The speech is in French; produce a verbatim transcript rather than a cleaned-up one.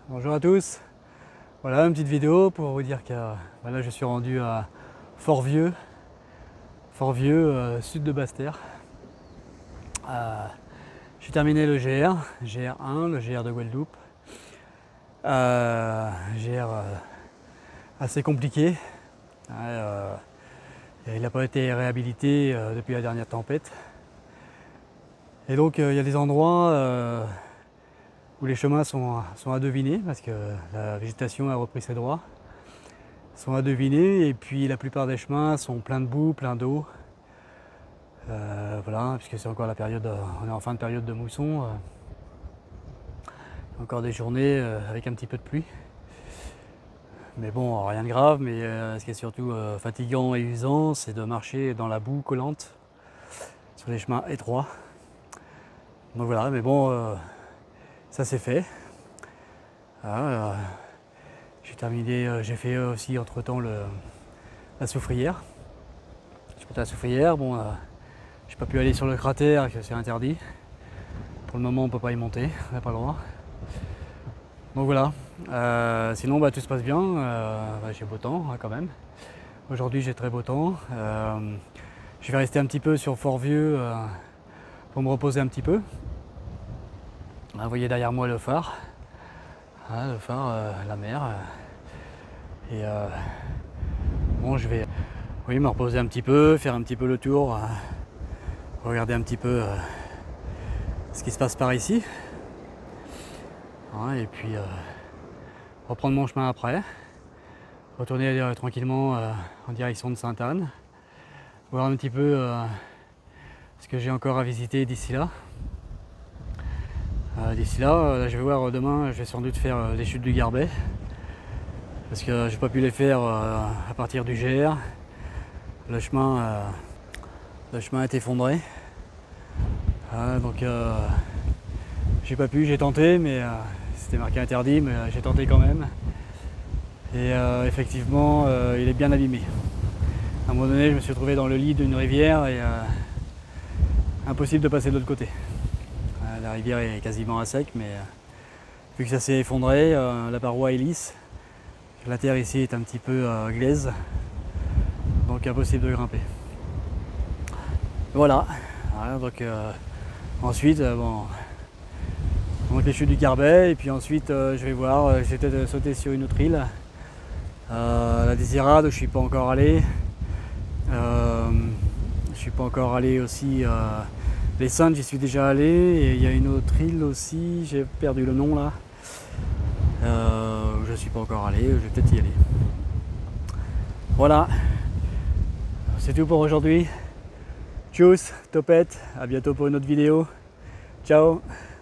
Bonjour à tous. Voilà une petite vidéo pour vous dire que voilà, je suis rendu à Fort-Vieux, Fort-Vieux, euh, sud de Basse-Terre. Euh, j'ai terminé le G R, G R un, le G R de Guadeloupe. Euh, G R euh, assez compliqué. Euh, il n'a pas été réhabilité euh, depuis la dernière tempête. Et donc euh, il y a des endroits euh, où les chemins sont, sont à deviner parce que la végétation a repris ses droits, sont à deviner, et puis la plupart des chemins sont pleins de boue, pleins d'eau. Euh, voilà, puisque c'est encore la période, on est en fin de période de mousson, euh, encore des journées euh, avec un petit peu de pluie. Mais bon, rien de grave, mais euh, ce qui est surtout euh, fatigant et usant, c'est de marcher dans la boue collante sur les chemins étroits. Donc voilà, mais bon, euh, ça c'est fait. Ah, euh, j'ai terminé, euh, j'ai fait aussi entre temps le, la soufrière. J'ai fait la soufrière, bon, euh, j'ai pas pu aller sur le cratère parce que c'est interdit. Pour le moment, on peut pas y monter, on n'a pas le droit. Donc voilà, euh, sinon bah, tout se passe bien, euh, bah, j'ai beau temps hein, quand même. Aujourd'hui j'ai très beau temps. Euh, je vais rester un petit peu sur Fort-Vieux euh, pour me reposer un petit peu. Là, vous voyez derrière moi le phare, hein, le phare, euh, la mer. Euh, et euh, bon, je vais oui, me reposer un petit peu, faire un petit peu le tour, euh, regarder un petit peu euh, ce qui se passe par ici. Hein, et puis euh, reprendre mon chemin après, retourner euh, tranquillement euh, en direction de Sainte-Anne, voir un petit peu euh, ce que j'ai encore à visiter d'ici là. Euh, d'ici là, euh, je vais voir euh, demain, je vais sans doute faire euh, les chutes du Garbet, parce que euh, j'ai pas pu les faire euh, à partir du G R. Le chemin, euh, le chemin est effondré, euh, donc euh, j'ai pas pu, j'ai tenté, mais euh, c'était marqué interdit, mais euh, j'ai tenté quand même. Et euh, effectivement, euh, il est bien abîmé. À un moment donné, je me suis retrouvé dans le lit d'une rivière et euh, impossible de passer de l'autre côté. Euh, la rivière est quasiment à sec, mais euh, vu que ça s'est effondré, euh, la paroi est lisse. La terre ici est un petit peu euh, glaise, donc impossible de grimper. Voilà. Voilà donc euh, ensuite, euh, bon, donc les chutes du Garbet, et puis ensuite euh, je vais voir, euh, je vais peut-être sauter sur une autre île. Euh, la Désirade, où je suis pas encore allé. Euh, je suis pas encore allé aussi. Euh, les Saintes, j'y suis déjà allé. Et il y a une autre île aussi, j'ai perdu le nom là. Euh, je suis pas encore allé, je vais peut-être y aller. Voilà, c'est tout pour aujourd'hui. Tchuss, topette, à bientôt pour une autre vidéo. Ciao.